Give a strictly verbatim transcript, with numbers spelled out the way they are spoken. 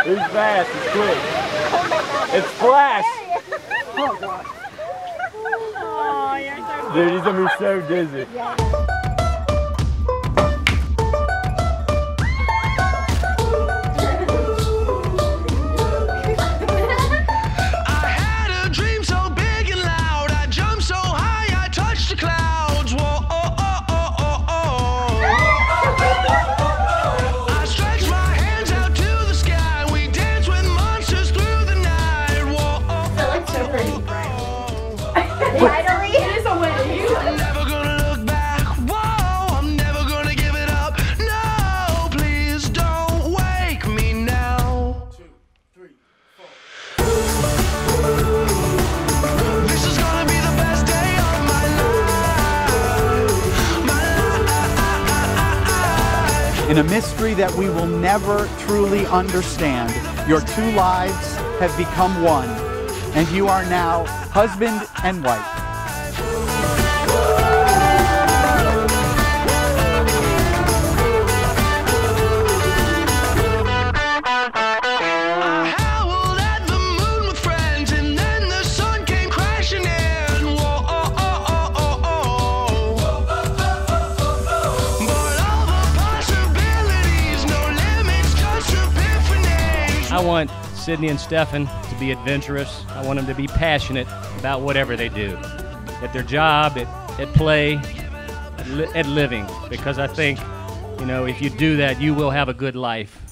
He's fast, he's quick. It's Flash! Oh, gosh. Oh, you're so Dude, he's gonna be so dizzy. I had a dream so big and loud, I jumped so high, I touched the clouds. Whoa, oh, oh, oh, oh, oh. I stretched my hands out to the sky, we danced with monsters through the night. Whoa, oh, That looks so pretty. Finally, it is a win. I'm never gonna look back. Whoa, I'm never gonna give it up. No, please don't wake me now. Two, three, four. This is gonna be the best day of my life. My life. In a mystery that we will never truly understand, your two lives have become one, and you are now husband and wife. I howled at the moon with friends, and then the sun came crashing in. Whoa, oh, oh, oh, oh, oh. But all the possibilities, no limits, just epiphanies. I want Sydney and Stefan to be adventurous. I want them to be passionate about whatever they do, at their job, at, at play, at, li at living, because I think, you know, if you do that, you will have a good life.